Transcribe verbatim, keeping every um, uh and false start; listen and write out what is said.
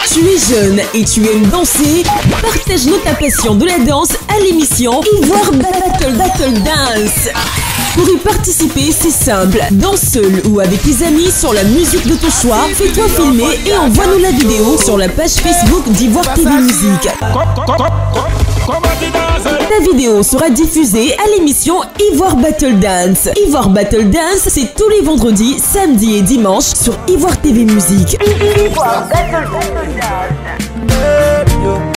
Tu es jeune et tu aimes danser? Partage-nous ta passion de la danse à l'émission Ivoire Battle Battle Dance. Pour y participer, c'est simple. Danse seul ou avec tes amis sur la musique de ton choix. Fais-toi filmer et envoie-nous la vidéo sur la page Facebook d'Ivoire T V Musique. Ta vidéo sera diffusée à l'émission Ivoire Battle Dance. Ivoire Battle Dance, c'est tous les vendredis, samedis et dimanches sur Ivoire T V Musique. Ivoire Battle Dance.